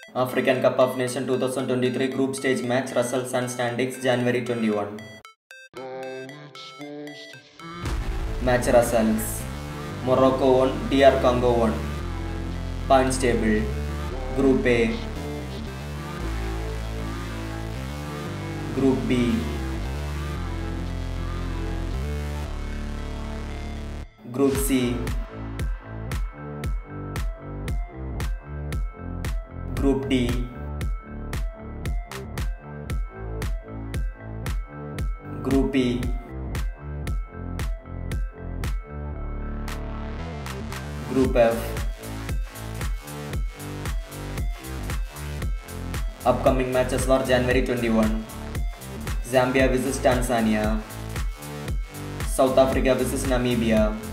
African Cup of Nations 2023 group stage match results and standings January 21. Match results: Morocco won, DR Congo won. Points table: Group A, Group B, Group C, Group D, Group E, Group F. Upcoming matches for January 21. Zambia vs Tanzania, South Africa vs Namibia,